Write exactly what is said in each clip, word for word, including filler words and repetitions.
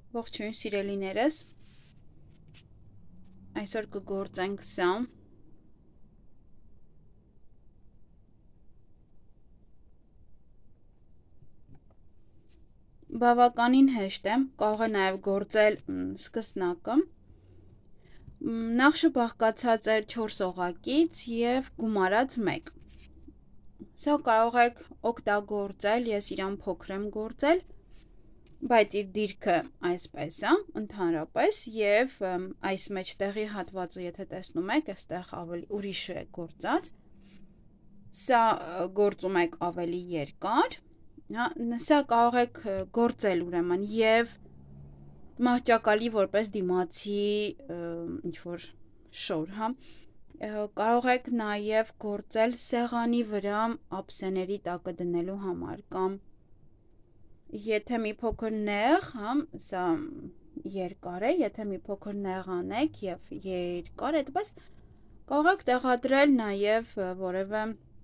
Ողջույն սիրելիներս, այսօր կգործենք սա, բավականին հեշտ է, կարող է նաև գործել սկսնակը, նախշը բաղկացած է չորս օղակից և գումարած մեկ, սա կարող եք օգտագործել, ես իրան փոքր եմ գործել, բայց իր դիրքը այսպես է, ընդհանրապես, և այս մեջտեղի հատվածը, եթե տեսնում եք, այստեղ ավելի ուրիշ է գործած, սա գործում եք ավելի երկար, սա կարող եք գործել ուրեմն և մահճակալի որպես դիմացի ինչ-որ շոր, հա, կարող եք նաև գործել սեղանի վրա ափսեների տակը դնելու համար, կամ եթե մի փոքր նեղ, հա, սա երկար է, եթե մի փոքր նեղ անեք և երկար է, դպես կարող եք տեղադրել նաև որևէ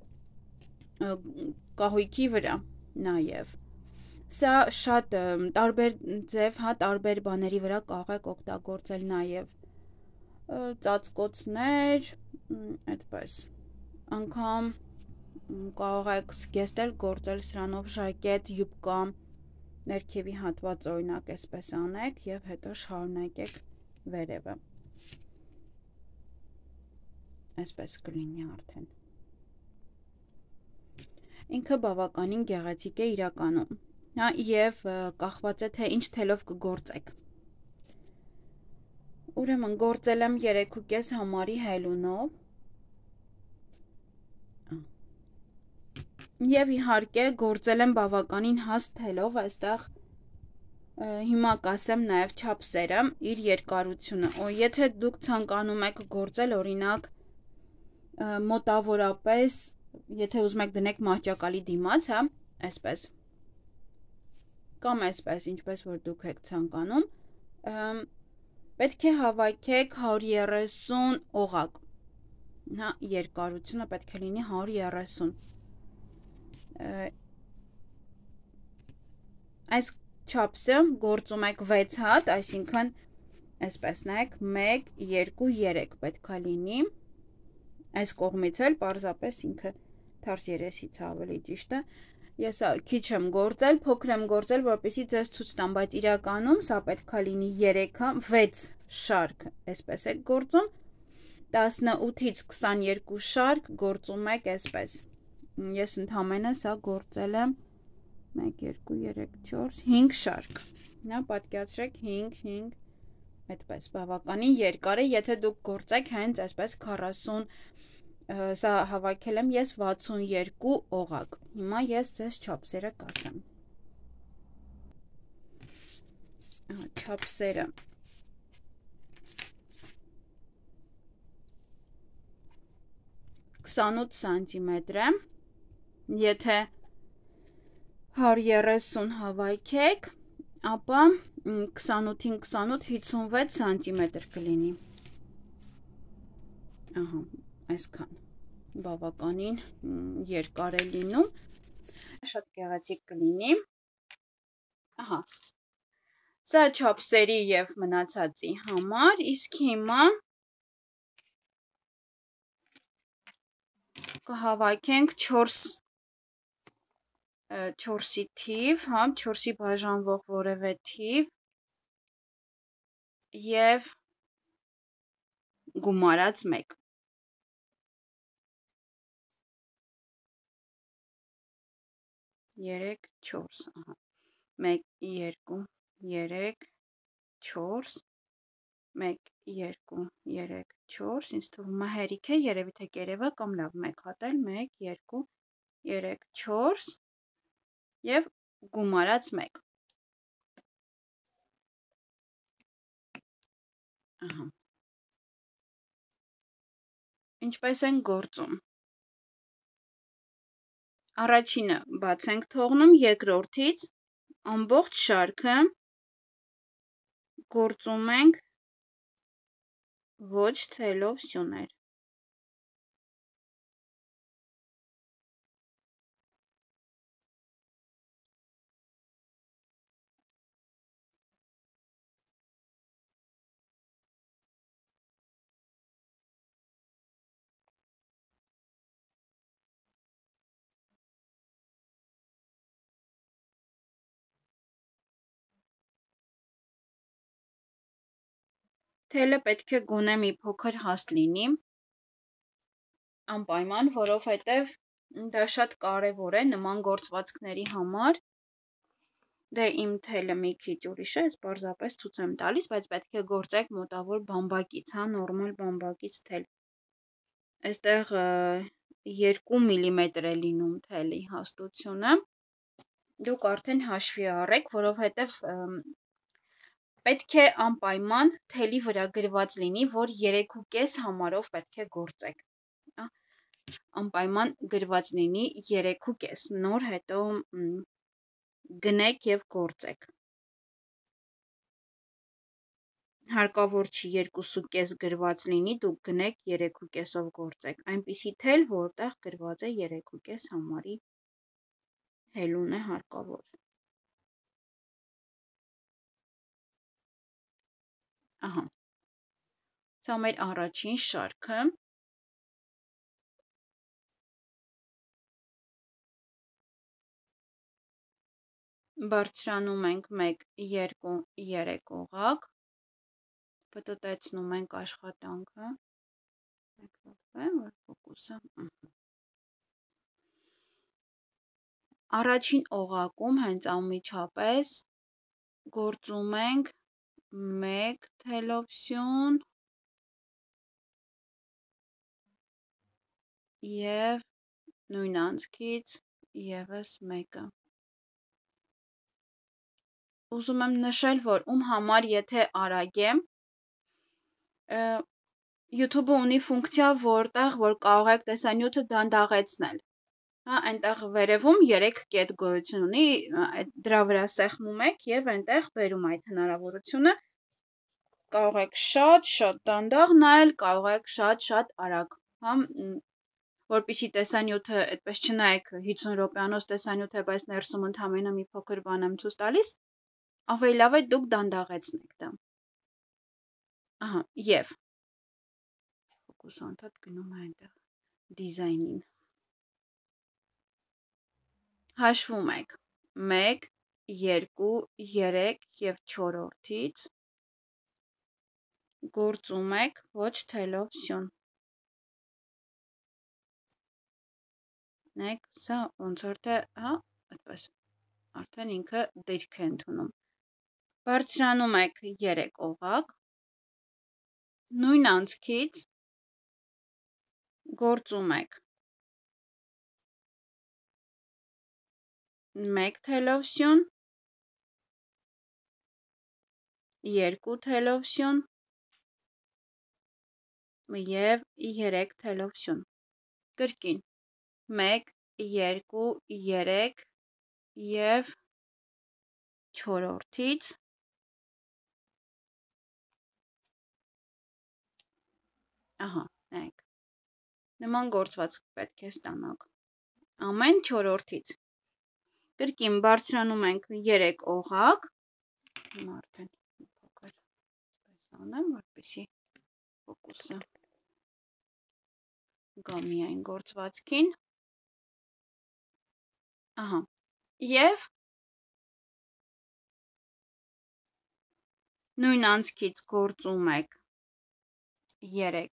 կահույքի վրա նաև, սա շատ տարբեր ձև, հա, տարբեր բաների վրա կարող եք օգտագործել նաև ծածկոցներ, այդպես, անգամ կարող եք զգեստել գործել սրանով ժակետ, յուբկա, ներքևի հատված օրինակ այսպես անեք և հետո շարունակեք վերևը, այսպես կլինի արդեն, ինքը բավականին գեղեցիկ է իրականում, և կախված է թե ինչ թելով կգործեք, ուրեմն գործել եմ երեք ու կես համարի հելունով, և իհարկե գործել եմ բավականին հաստ թելով, այստեղ հիմա կասեմ նաև չափսերը, իր երկարությունը, եթե դուք ցանկանում եք գործել օրինակ մոտավորապես, եթե ուզում եք դնեք մահճակալի դիմաց, հա, այսպես, կամ այսպես, ինչպես որ դուք եք ցանկանում, պետք է հավաքեք հարյուր երեսուն օղակ, հա, երկարությունը պետք է լինի հարյուր երեսուն, այս չափսը գործում եք վեց հատ, այսինքն այսպես նայեք, մեկ, երկու, երեք պետք է լինի, այս կողմից էլ պարզապես ինքը թարս երեսից ավելի ճիշտ է, ես քիչ եմ գործել, փոքր եմ գործել, որպեսզի ձեզ ցույց տամ, բայց իրականում սա պետք է լինի երեք, վեց շարք, այսպես եք գործում, տասնութից քսաներկու շարք գործում եք այսպես, ես ընդամենը սա գործել եմ մեկ, երկու, երեք, չորս, հինգ շարք, նա պատկերացրեք հինգ, հինգ, այդպես բավականին երկար է, եթե դուք գործեք հենց այսպես քառասուն, սա հավաքել եմ ես վաթսուններկու օղակ, հիմա ես ձեզ չափսերը կասեմ, չափսերը, քսանութ սանտիմետր է, եթե հարյուր երեսուն հավաքեք, ապա քսանութին քսանութ հիսունվեց սանտիմետր կլինի, ահա, այսքան, բավականին երկար է լինում, շատ գեղեցիկ կլինի, ահա, սա չափսերի և մնացածի համար, իսկ հիմա կհավաքենք չորս չորսի թիվ, հա, չորսի բաժանվող որևէ թիվ և գումարած մեկ, երեք, չորս, ահա, մեկ, երկու, երեք, չորս, մեկ, երկու, երեք, չորս, ինձ թվում է հերիք է, երևի թե կերևա կամ լավ մեկ հատել, մեկ, երկու, երեք, չորս և գումարած մեկ, ահա, ինչպես են գործում, առաջինը բաց ենք թողնում, երկրորդից ամբողջ շարքը գործում ենք ոչ թելով սյուներ, թելը պետք է գոնե մի փոքր հաստ լինի, անպայման, որովհետև դա շատ կարևոր է նման գործվածքների համար, դե իմ թելը մի քիչ ուրիշ է, ես պարզապես ցույց եմ տալիս, բայց պետք է գործեք մոտավոր բամբակից, հա, նորմալ բամբակից թել, այստեղ երկու միլիմետր է լինում թելի հաստությունը, դուք արդեն հաշվի առեք, որովհետև պետք է անպայման թելի վրա գրված լինի, որ երեք ու կես համարով պետք է գործեք, անպայման գրված լինի երեք ու կես, նոր հետո գնեք և գործեք, հարկավոր չի երկու ու կես գրված լինի, դուք գնեք երեք ու կեսով գործեք, այնպիսի թել, որտեղ գրված է երեք ու կես համարի հելուն է հարկավոր, ահա, սա մեր առաջին շարքը, բարձրանում ենք մեկ, երկու, երեք օղակ, պտտեցնում ենք աշխատանքը, առաջին օղակում հենց անմիջապես գործում ենք մեկ թելովսյուն և նույն անցքից ևս մեկը, ուզում եմ նշել, որ ում համար եթե արագ է, YouTube-ը ունի ֆունկցիա, որտեղ որ կարող եք տեսանյութը դանդաղեցնել, հա, այնտեղ վերևում երեք կետ գոյություն ունի, դրա վրա սեղմում եք և այնտեղ բերում այդ հնարավորությունը, կարող եք շատ-շատ դանդաղ նայել, կարող եք շատ-շատ արագ, հա, որպեսզի տեսանյութը այդպես չնայեք հիսուն րոպեանոց տեսանյութ է, բայց ներսում ընդամենը մի փոքր բան եմ ցույց տալիս, ավելի լավ է դուք դանդաղեցնեք դա, ահա, և ֆոկուսը անդադ գնում է այնտեղ դիզայնին, հաշվում եք մեկ, երկու, երեք և չորրորդից, գործում եք ոչ թելովսյուն, նայեք, սա ոնց որ թե, հա, այդպես, արդեն ինքը դիրք է ընդունում, բարձրանում եք երեք օղակ, նույն անցքից գործում եք մեկ թելովսյուն, երկու թելովսյուն և երեք թելովսյուն, կրկին, մեկ, երկու, երեք և չորրորդից, ահա, նայեք, նման գործվածք պետք է ստանաք, ամեն չորրորդից, կրկին բարձրանում ենք երեք օղակ, հիմա արդեն մի փոքր պես անեմ, որպեսզի ֆոկուսը գա միայն գործվածքին, ահա, և նույն անցքից գործում եք երեք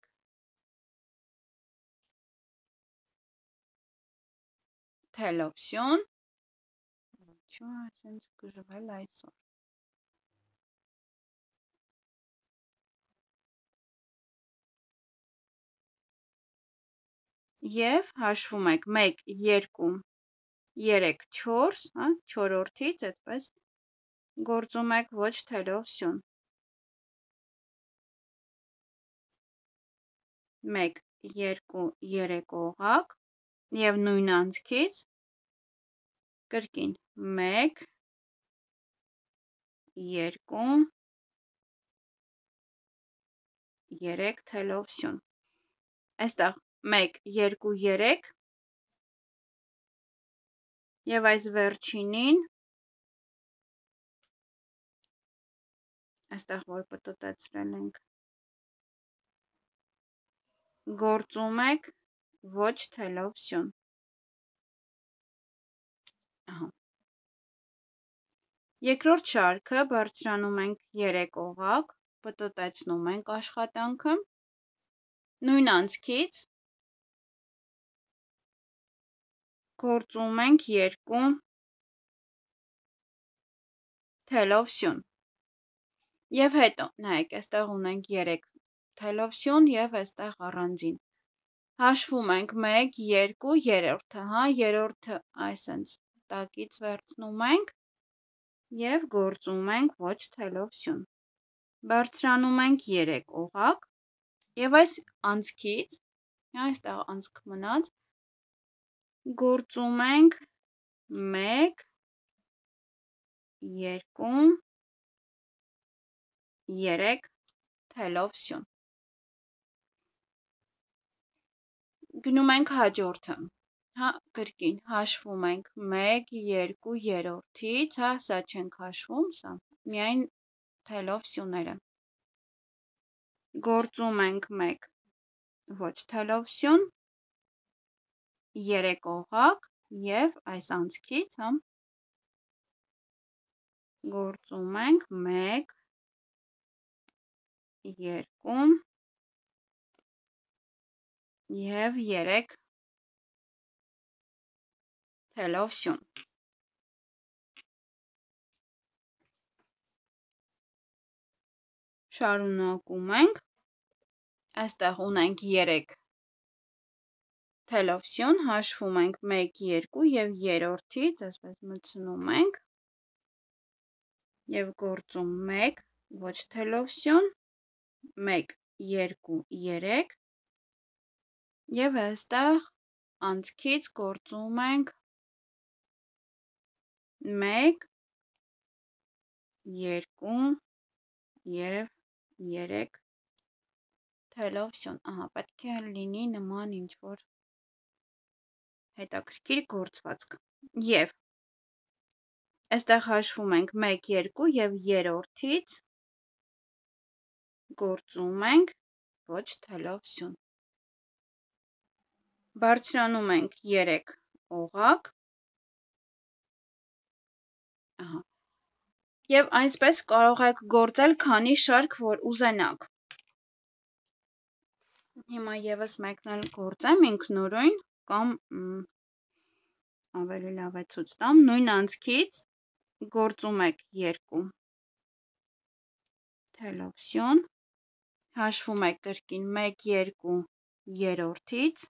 թելովսյուն, ինչու է այսպես գրվել այսօր, և հաշվում եք մեկ, երկու, երեք, չորս, հա, չորրորդից այդպես գործում եք ոչ թելովսյուն, մեկ, երկու, երեք օղակ և նույն անցքից կրկին մեկ, երկու, երեք թելովսյուն, այստեղ մեկ, երկու, երեք և այս վերջինին, այստեղ որ պտտեցրել ենք, գործում եք ոչ թելովսյուն, ահա, երկրորդ շարքը բարձրանում ենք երեք օղակ, պտտեցնում ենք աշխատանքը, նույն անցքից գործում ենք երկու թելով սյուն, և հետո, նայեք, այստեղ ունենք երեք թելով սյուն և այստեղ առանձին, հաշվում ենք մեկ, երկու, երորդը, հա, երորդը այսենց տակից վերցնում ենք և գործում ենք ոչ թելով սյուն, բարձրանում ենք երեք օղակ և այս անցքից, այստեղ անցք մնաց, գործում ենք մեկ, երկու, երեք թելով սյուն, գնում ենք հաջորդը, հա, կրկին հաշվում ենք մեկ, երկու, երորդից, հա, սա չենք հաշվում, սա միայն թելով սյուները, գործում ենք մեկ ոչ թելով սյուն, երեք օղակ և այս անցքից, հա, գործում ենք մեկ, երկու և երեք թելով սյուն, շարունակում ենք, այստեղ ունենք երեք թելով սյուն, հաշվում ենք մեկ, երկու և երորդից, այսպես մտցնում ենք և գործում մեկ ոչ թելով սյուն, մեկ, երկու, երեք և այստեղ անցքից գործում ենք մեկ, երկու և երեք թելով սյուն, ահա, պետք է լինի նման ինչ-որ հետաքրքիր գործվածք և այստեղ հաշվում ենք մեկ, երկու և երորդից գործում ենք ոչ թելով սյուն, բարձրանում ենք երեք օղակ, ահա, և այսպես կարող եք գործել քանի շարք, որ ուզենաք, հիմա ևս մեկն էլ գործեմ ինքնուրույն, կամ ավելի լավ է ցույց տամ, նույն անցքից գործում եք երկու թելով սյուն, հաշվում եք կրկին մեկ, երկու, երորդից,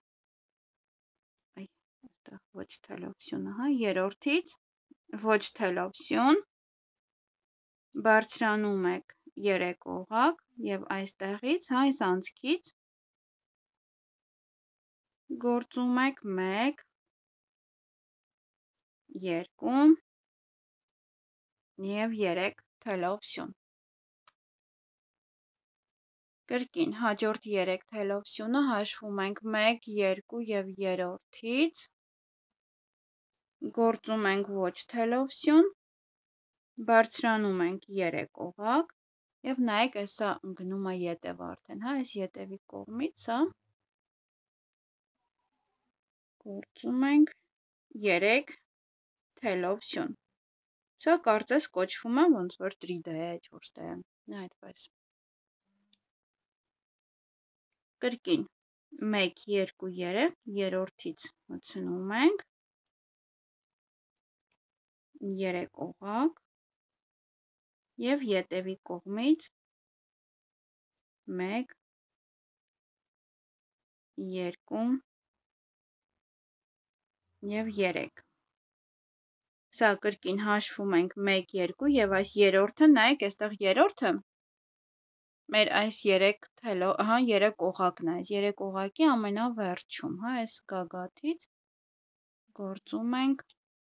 այստեղ ոչ թելով սյունը, հա, երորդից, ոչ թելով սյուն, բարձրանում եք երեք օղակ և այստեղից, հա, այս անցքից գործում եք մեկ, երկու և երեք թելով սյուն, կրկին հաջորդ երեք թելով սյունը հաշվում ենք մեկ, երկու և երորդից, գործում ենք ոչ թելով սյուն, բարձրանում ենք երեք օղակ և նայեք այսա գնում է ետևը արդեն, հա, այս ետևի կողմից, սա գործում ենք երեք թելով սյուն, սա կարծես կոչվում է ոնց որ տրի դե է, չորս դե է, այդպես, կրկին մեկ, երկու, երեք, երորդից մտցնում ենք, երեք օղակ և ետևի կողմից մեկ, երկու և երեք, սա կրկին հաշվում ենք մեկ, երկու և այս երորդը, նայեք այստեղ երորդը, մեր այս երեք թելով, ահա, երեք օղակն է, այս երեք օղակի ամենավերջում, հա, այս գագաթից գործում ենք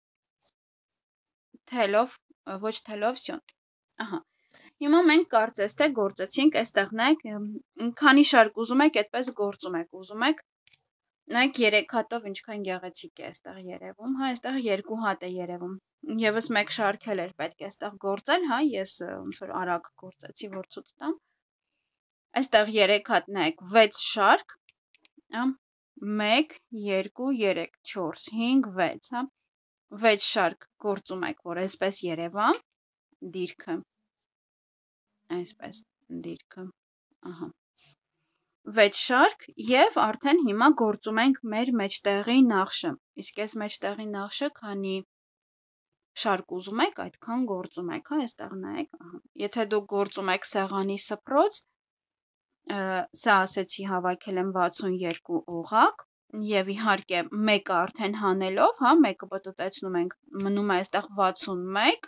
թելով, ոչ թելով սյուն, ահա, հիմա մենք կարծես թե գործեցինք, այստեղ նայեք, քանի շարք ուզում եք, այդպես գործում եք, ուզում եք, նայեք երեք հատով ինչքան գեղեցիկ է այստեղ երևում, հա, այստեղ երկու հատ է երևում, ևս մեկ շարք էլ էր պետք է այստեղ գործել, հա, ես ոնց որ արագ գործեցի, որ ցույց տամ, այստեղ երեք հատ, նայեք, վեց շարք, հա, մեկ, երկու, երեք, չորս, հինգ, վեց, հա, վեց շարք գործում եք, որ այսպես երևա, դիրքը, այսպես, դիրքը, ահա, վեց շարք և արդեն հիմա գործում ենք մեր մեջտեղի նախշը, իսկ այս մեջտեղի նախշը քանի շարք ուզում եք, այդքան գործում եք, հա, այստեղ նայեք, ահա, եթե դուք գործում եք սեղանի սփռոց, սա ասեցի հավաքել եմ վաթսունյոթ օղակ, և իհարկե մեկը արդեն հանելով, հա, մեկը պտտեցնում ենք, մնում է այստեղ վաթսունմեկ,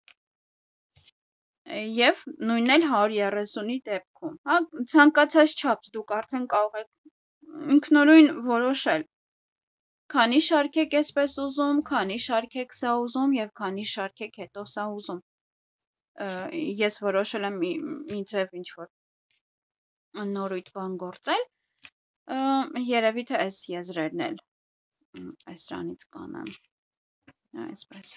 և նույնն էլ հարյուր երեսունի դեպքում, հա, ցանկացած չափ դուք արդեն կարող եք ինքնուրույն որոշել, քանի շարք եք այսպես ուզում, քանի շարք եք սա ուզում և քանի շարք եք հետո սա ուզում, ես որոշել եմ մի ձև ինչ-որ նորույթ բան գործել, երևի թե այս եզրերն էլ այս սրանից կանեմ, այսպես,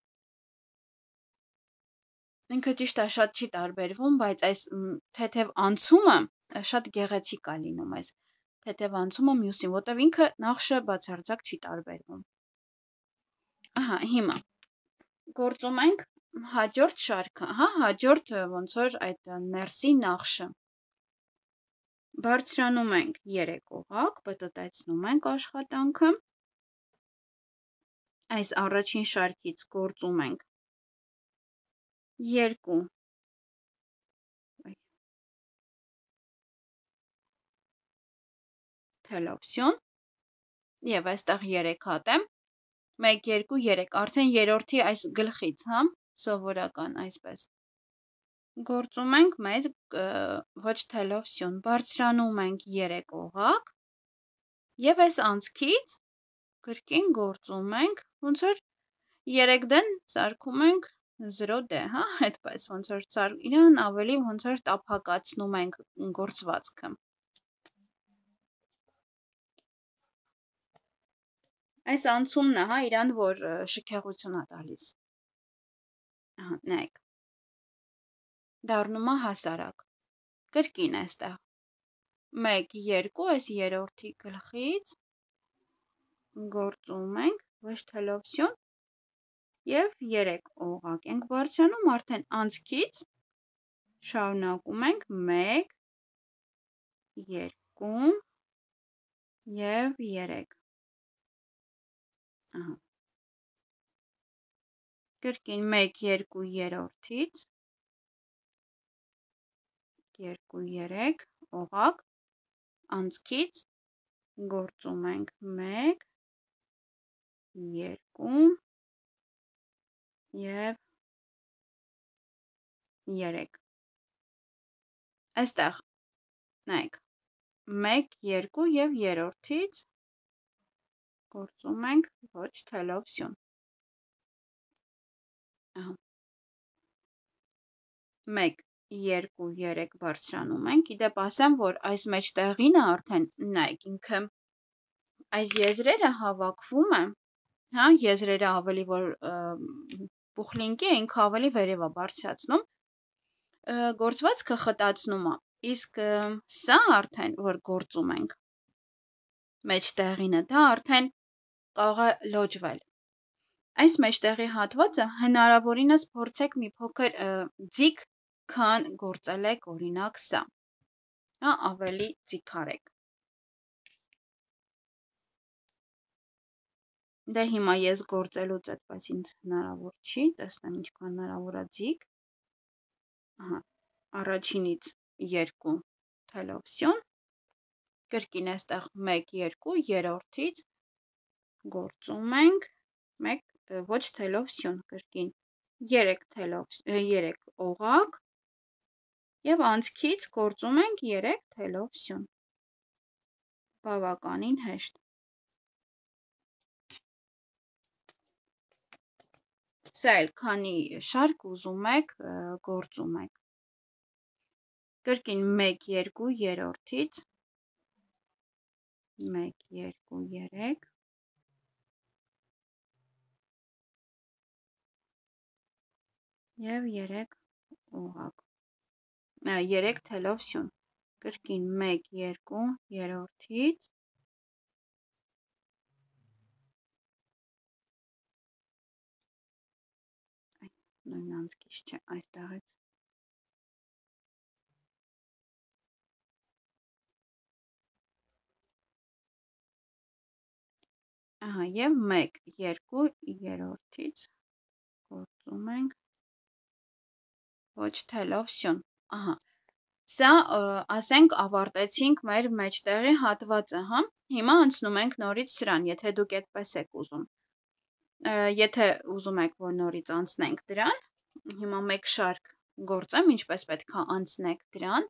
ինքը ճիշտ է շատ չի տարբերվում, բայց այս թեթև անցումը շատ գեղեցիկ է լինում այս թեթև անցումը մյուսին, որտև ինքը նախշը բացարձակ չի տարբերվում, ահա, հիմա, գործում ենք հաջորդ շարքը, հա, հաջորդ ոնց որ այդ ներսի նախշը, բարձրանում ենք երեք օղակ, պտտեցնում ենք աշխատանքը, այս առաջին շարքից գործում ենք երկու թելոպսյուն և այստեղ երեք հատ եմ, մեկ, երկու, երեք, արդեն երորդի այս գլխից, հա, սովորական այսպես, գործում ենք մեր ոչ թելոպսյուն, բարձրանում ենք երեք օղակ և այս անցքից կրկին գործում ենք, ոնց որ երեք դեն սարքում ենք զրո դե, հա, այդպես, ոնց որ իրան ավելի ոնց որ տափակացնում ենք գործվածքը, այս անցումն է, հա, իրան, որ շքեղություն է տալիս, ահա, նայեք, դառնում է հասարակ, կրկին այստեղ, մեկ, երկու, այս երորդի գլխից, գործում ենք, ոչ թելոպսյուն, և երեք օղակ ենք բարձրանում, արդեն անցքից, շարունակում ենք, մեկ, երկու, և երեք, ահա, կրկին մեկ, երկու, երորդից, երկու, երեք, օղակ, անցքից, գործում ենք, մեկ, երկու, և երեք, այստեղ, նայեք, մեկ, երկու և երորդից, գործում ենք ոչ թելոպսյուն, ահա, մեկ, երկու, երեք բարձրանում ենք, իդեպ ասեմ, որ այս մեջտեղինը արդեն, նայեք, ինքը, այս եզրերը հավաքվում է, հա, եզրերը ավելի որ պուխլինկի է, ինքը ավելի վերև է բարձրացնում, գործվածքը խտացնում է, իսկ սա արդեն, որ գործում ենք, մեջտեղինը, դա արդեն կարող է լոջվել, այս մեջտեղի հատվածը հնարավորինս փորձեք մի փոքր ձիգ, քան գործել եք օրինակ սա, հա, ավելի ձիգ արեք, դե հիմա ես գործելուց այդպես ինձ հնարավոր չի, տեսնեմ ինչքան հնարավոր է ձիգ, ահա, առաջինից երկու թելոպսյուն, կրկին այստեղ մեկ, երկու, երորդից, գործում ենք, մեկ, ոչ թելոպսյուն, կրկին, երեք օղակ, և անցքից գործում ենք երեք թելոպսյուն, բավականին հեշտ, սա էլ քանի շարք ուզում եք, գործում եք, կրկին մեկ, երկու, երորդից, մեկ, երկու, երեք, և երեք օղակ, երեք թելոպսյուն, կրկին մեկ, երկու, երորդից, նույն անցքից չէ, այստեղից, Ահա, եւ մեկ, երկու, երրորդից գործում ենք ոչ թելով սյուն։ Ահա։ Սա ասենք ավարտեցինք մեր մեջտեղի հատվածը, հա։ Հիմա անցնում ենք նորից սրան, եթե դուք այդպես եք ուզում։ Եթե ուզում եք, որ նորից անցնենք դրան, հիմա մեկ շարք գործեմ, ինչպես պետք է անցնեք դրան։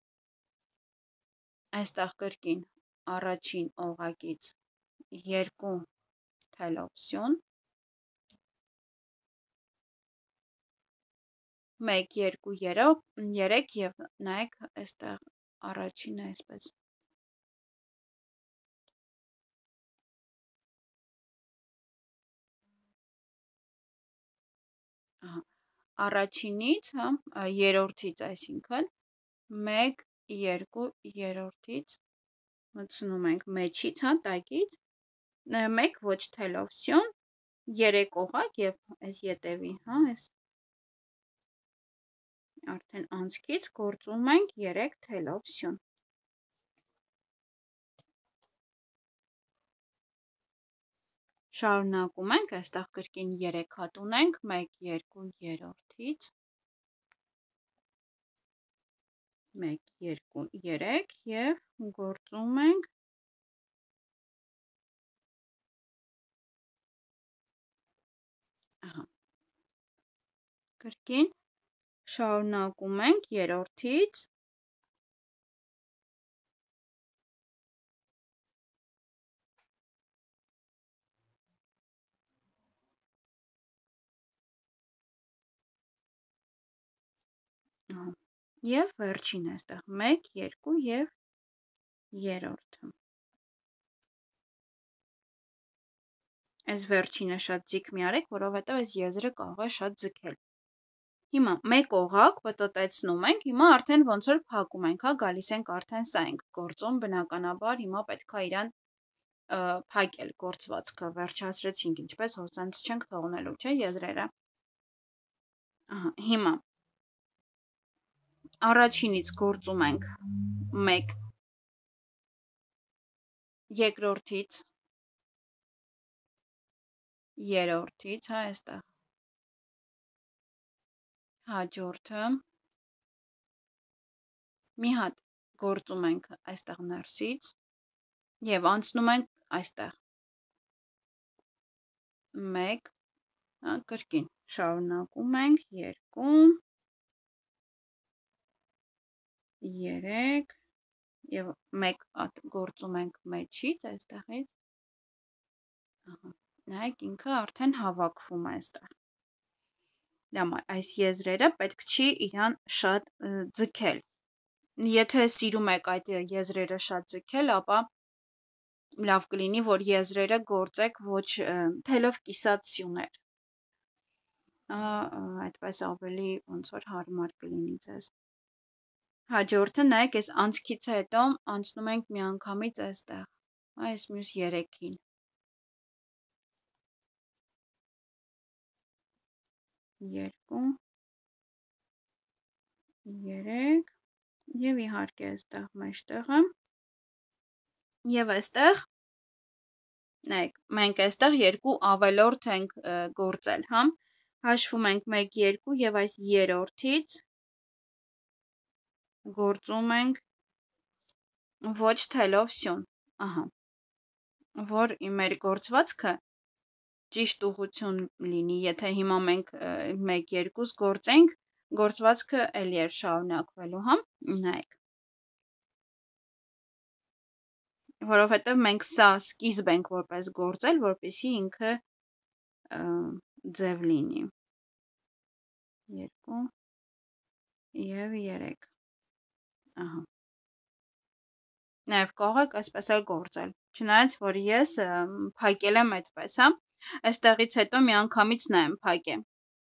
Այստեղ կրկին առաջին օղակից երկու թելով սյուն, մեկ, երկու, երեք և նայեք այստեղ առաջինը այսպես։ Առաջինից, հա, երրորդից այսինքն, մեկ, երկու, երրորդից, մտցնում ենք մեջից, հա, տակից, մեկ ոչ թելով սյուն, երեք օղակ և այս ետևի, հա, այս արդեն անցքից գործում ենք երեք թելով սյուն։ Շարունակում ենք, այստեղ կրկին երեք հատ ունենք, մեկ, երկու, երրորդից, մեկ, երկու, երեք և գործում ենք կրկին շարունակում ենք երրորդից, և վերջին այստեղ մեկ, երկու և երրորդը։ Այս վերջինը շատ ձիգ մի արեք, որովհետև այս եզրը կարող է շատ ձգել։ Հիմա մեկ օղակ պտտեցնում ենք, հիմա արդեն ոնց որ փակում ենք, հա, գալիս ենք արդեն սա ենք գործում, բնականաբար հիմա պետք է իրան փակել գործվածքը, վերջացրեցինք, ինչպես հոսանց չենք թողնելու, չէ, եզրերը։ Հիմա առաջինից գործում ենք մեկ, երկրորդից, երրորդից, հա, այստեղ, հաջորդը, մի հատ գործում ենք այստեղ ներսից և անցնում ենք այստեղ, մեկ, կրկին շարունակում ենք, երկու, երեք և մեկ գործում ենք մեջից այստեղից, նայեք ինքը արդեն հավաքվում է այստեղ, այս եզրերը պետք չի իրան շատ ձգել, եթե սիրում եք այդ եզրերը շատ ձգել, ապա լավ կլինի, որ եզրերը գործեք ոչ թելով կիսած սյուներ, այդպես ավելի ոնց որ հարմար կլինի ձեզ։ Հաջորդը նայեք այս անցքից հետո անցնում ենք միանգամից այստեղ, այս մյուս երեքին, երկու, երեք և իհարկե այստեղ մեջտեղը և այստեղ, նայեք, մենք այստեղ երկու ավելորդ ենք գործել, հա, հաշվում ենք մեկ, երկու և այս երրորդից գործում ենք ոչ թելով սյուն, ահա, որ մեր գործվածքը ճիշտ ուղղություն լինի, եթե հիմա մենք մեկ, երկուս գործենք, գործվածքը էլի էր շարունակվելու, հա, նայեք, որովհետև մենք սա սկիզբ ենք որպես գործել, որպեսզի ինքը ձև լինի, երկու և երեք, ահա, նաև կարող եք այսպես էլ գործել, չնայած, որ ես փակել եմ այդպես, հա, այստեղից հետո միանգամից նայեմ փակեմ,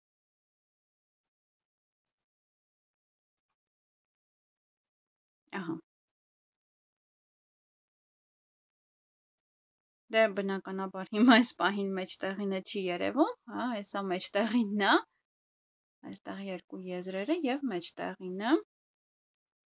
ահա, դե բնականաբար հիմա այս պահին մեջտեղինը չի երևում, հա, այսա մեջտեղինն է, այստեղ երկու եզրերը և մեջտեղինը,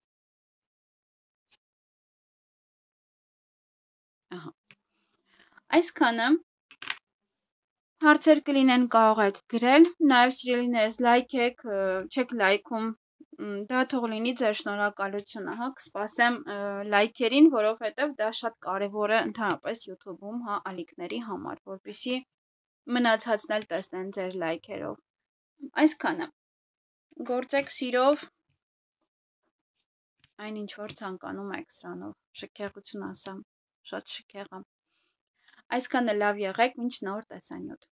ահա, Այսքանը հարցեր կլինեն կարող եք գրել, նաև սիրելիներս լայքեք, չեք լայքում, դա թող լինի ձեր շնորհակալությունը, հա, կսպասեմ լայքերին, որովհետև դա շատ կարևոր է ընդհանրապես YouTube-ում, հա, ալիքների համար, որպեսզի մնացածն էլ տեսնեն ձեր լայքերով։ Այսքանը, գործեք սիրով, այն ինչ որ ցանկանում եք սրանով, շքեղություն ասամ, շատ շքեղ եմ։ Այսքանը լավ եղեք, մինչ նոր տեսանյութ։